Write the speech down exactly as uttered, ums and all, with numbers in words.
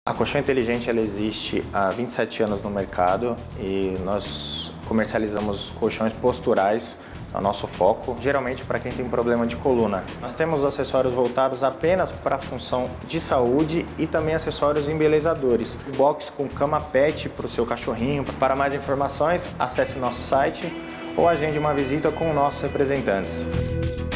A Colchão Inteligente ela existe há vinte e sete anos no mercado e nós comercializamos colchões posturais, é o nosso foco, geralmente para quem tem problema de coluna. Nós temos acessórios voltados apenas para a função de saúde e também acessórios embelezadores. Box com cama pet para o seu cachorrinho. Para mais informações, acesse nosso site ou agende uma visita com nossos representantes.